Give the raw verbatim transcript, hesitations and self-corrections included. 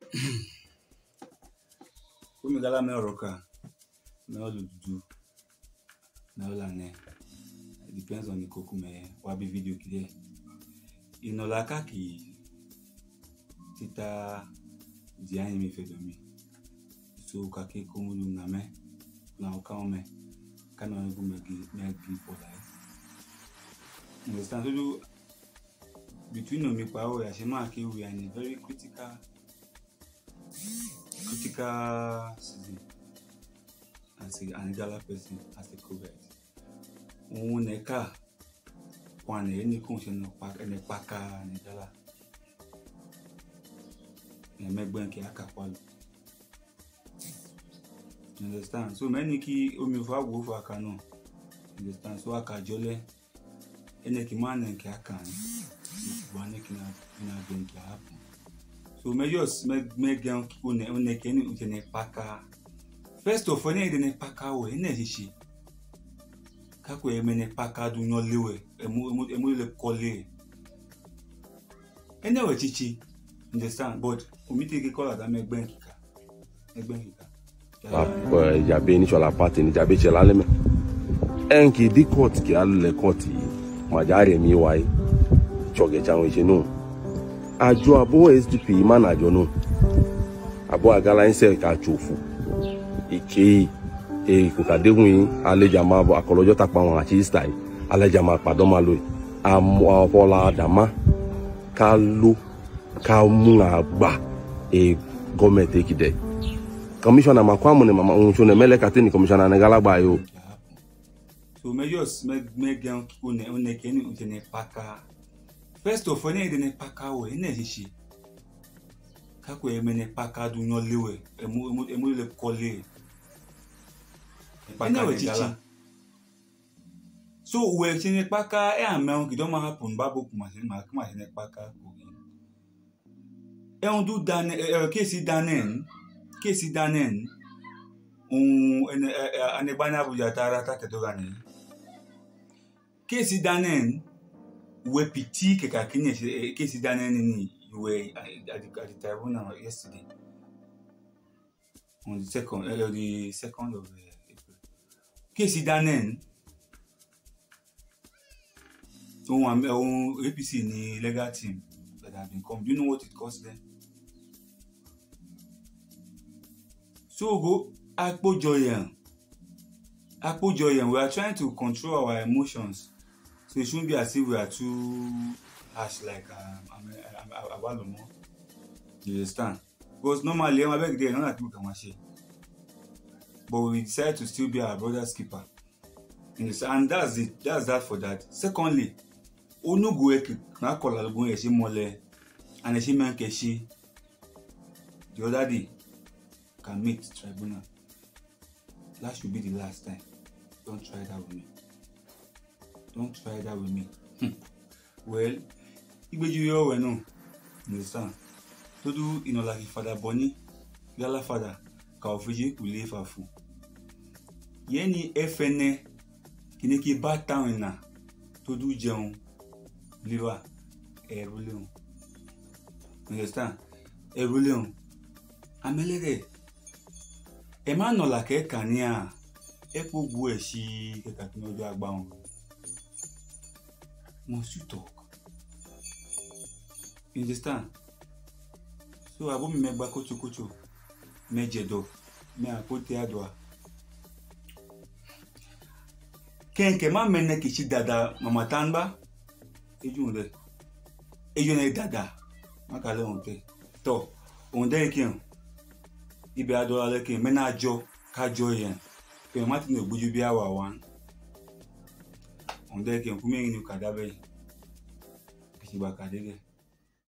Como Igala me roka, me all do, me all ane. It depends on the cook me. Wabi video kide. Inolaka ki tita diani mi fedomi. So kake komulu na me, na okame, kana ngu me give me give for life. Understand? So between no me power, Yashima Ake, we are in a very critical, critical season. As a an Igala person, as a COVID. Uneka, one any conscience of pack and a packer and Igala. And make banky akapal. Understand? So many key umifa go for cano. Understand? So aka jole. Ene ki man and kakan. One can have been to happen. So, may just make make young one one can utene paka. First of all, any dene paka we any she. Kako emene paka do not live. Emu emu le colle. Anyway, chichi, understand? But we take a call that make bankika. Make bankika. Ah, ya be ni chola party ni jabe chela leme. Enki di court ki alule court yi. Majare mi wai. Choge chanwe chenu. Ajo abo S D P man ajo no. Abo Igala inse ka chofu. Ike e kukadewin aleja ma akolojo tapa won achi style. Aleja ma padon ma lo. Amo fola adama. Ka lo ka mu agba e government ekide. Commissioner makwamu ne mama uncho ne mele katini commissioner na Igala gba yo. So me just make make young one one can utene paka. First of all, any dene paka we any she. Kako emene paka do not live. Emu emu emu le colle. Anyway, chichi. So we chine paka e amount ki don't happen babu kuma ma kuma chine paka. E on do dan e kesi danen. Kesi danen. On ene ane bana buja tara ta kedogani. Kesi danen. We pity ke kakine kesi danen ni we at the tribunal yesterday on the second uh, the second of uh, April. Kesi danen on on A P C ni legal team that have been come. Do you know what it cost them? So go akpo joyen akpo joyen. We are trying to control our emotions. So it shouldn't be as if we are too harsh like um, Abalomo. You understand? Because normally I'm back there, not people can share. But we decided to still be our brother's keeper. And that's it. That's that for that. Secondly, Onu Gueke na call Algon Eshi Mole and Eshi Mankeshi the other day can meet tribunal. That should be the last time. Don't try that with me. Don't try that with me. Hmm. Well, if you know, no, understand. To do, you know, like Father Bonnie, Igala Father, Kaofiji, will leave a fool. Yeni F N A, Kineki bad town na, to do John, liver, a ruleon. Understand? A ruleon. Amelere. A man no like a cania, a poor boy, she, a catino bound. Must you talk? You understand? So I won't make back to Kucho. Mejedo. Me a put the adwa. Ken Kema mene kichi dada mama tanba. Ejunde. Ejune dada. Makale onte. To. Onde ken. Ibe adola leke mena jo. Ka jo yen. Pe mati no buju bi awa wan. On dirait qu'il y a un peu de cadavre. Je ne sais pas.